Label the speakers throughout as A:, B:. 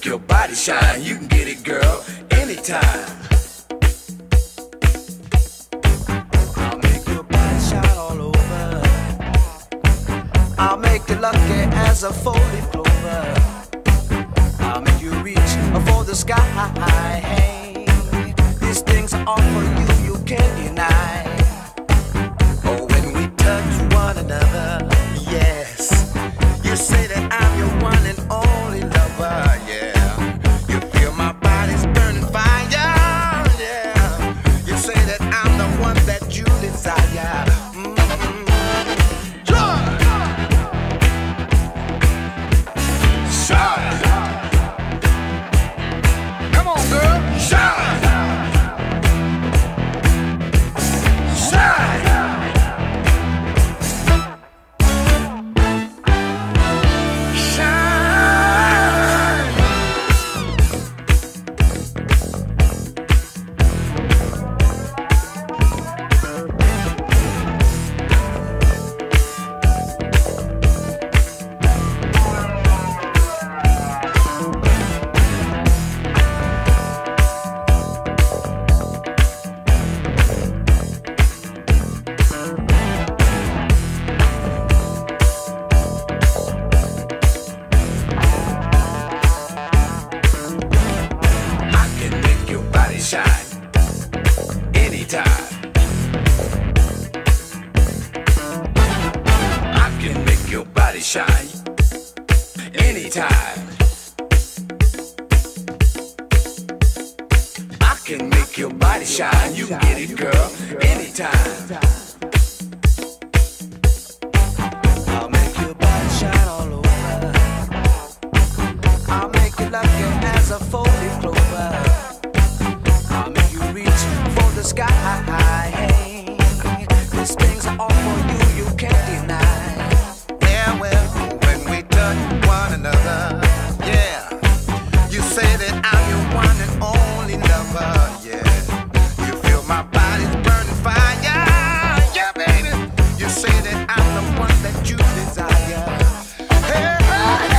A: your body shine. You can get it, girl, anytime. I'll make your body shine all over. I'll make you lucky as a four-leaf clover. I'll make you reach for the sky. Hey, these things are all for you, you can't deny. Oh, when we touch one another, yes, you say that I'm your one and only lover, yeah. You feel my body's burning fire, yeah. You say that I'm the one that you desire. Shine. Come on, girl. Shine. Shine. Shine anytime. I can make your body shine anytime. I can make your body shine. You can get it, girl, anytime. I'll make your body shine all over. I'll make you lucky as a four-leaf clover. For the sky, hey, these things are all for you, you can't deny. Yeah, well, when we touch one another, yeah, you say that I'm your one and only lover, yeah. You feel my body's burning fire, yeah, baby. You say that I'm the one that you desire. Hey, hey,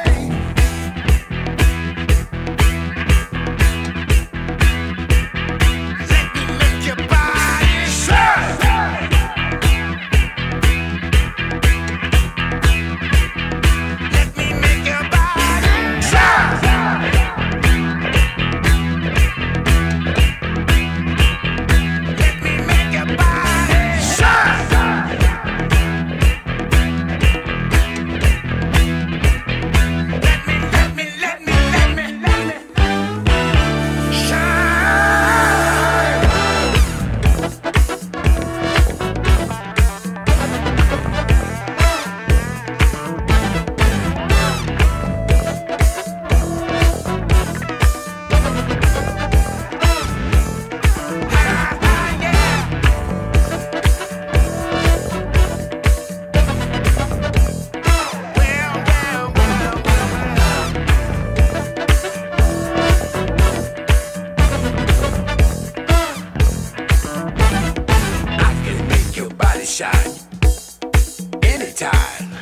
A: shine anytime.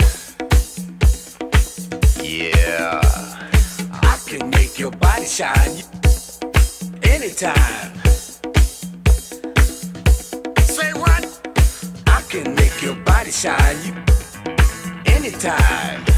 A: Yeah, I can make your body shine anytime. Say what? I can make your body shine anytime.